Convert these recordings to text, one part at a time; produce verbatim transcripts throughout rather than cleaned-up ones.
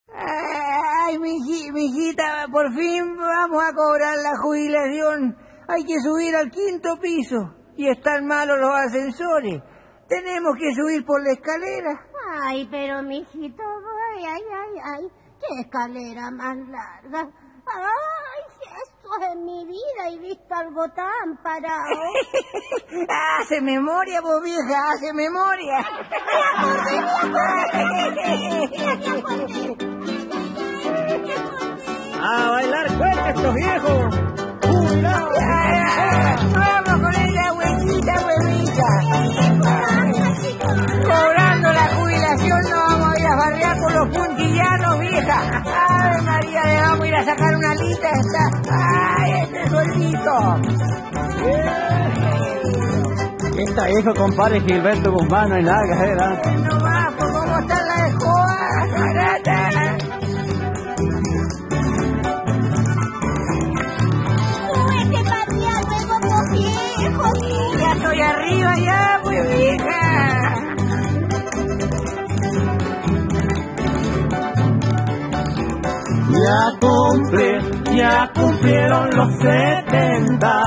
Ay, miji, mijita, por fin vamos a cobrar la jubilación. Hay que subir al quinto piso y están malos los ascensores. Tenemos que subir por la escalera. Ay, pero mijito, ay, ay, ay, ay, qué escalera más larga. Ay, Jesús, en mi vida he visto algo tan parado. Hace memoria, vos vieja, hace memoria. ¡A bailar cueca estos viejos! ¡Jubilados! Vamos con ella, huevita, huevita. Cobrando la jubilación no vamos a ir a barrear por los puntillanos, vieja. Ay, María, le vamos a ir a sacar una lista esta. Ay, este sueldito. Esta viejo, compadre Gilberto Guzmán, no hay nada que hacer, ¿eh? No más, por cómo está la escoba, barata. Súbete para allá, huevo viejo. Ya estoy arriba, ya, pues, vieja. Ya cumplí, ya cumplieron los setenta.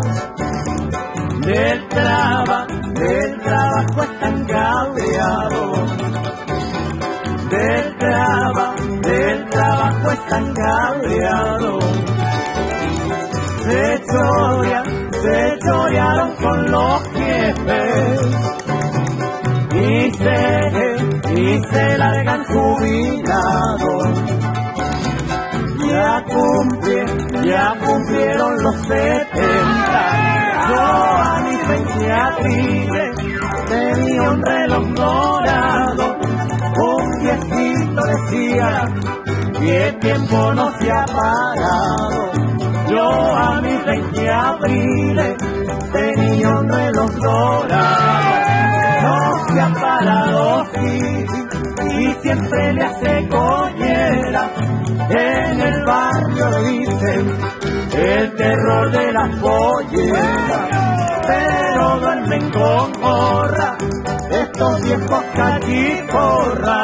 Del trabajo, del trabajo están cabreados. Del trabajo, del trabajo están cabreados. Se chorean, se chorearon con los jefes. Y se, y se largan jubilados. Ya cumplieron, ya cumplieron los setenta. Yo a mis veinte abriles tenía un reloj dorado. Un viejito decía que el tiempo no se ha parado. Yo a mis veinte abriles tenía un reloj dorado. No se ha parado, sí, y siempre le hace collera. En el barrio le dicen el terror de las polleras, pero duermen con gorra estos viejos cachiporras.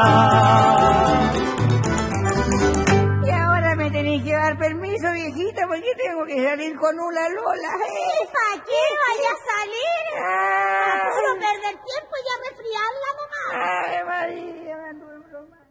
Y ahora me tenéis que dar permiso, viejita, porque tengo que salir con una Lola. ¿Y para qué vaya a salir? Ah. A puro perder tiempo y a resfriarla nomás. Ay, María, me anduve broma.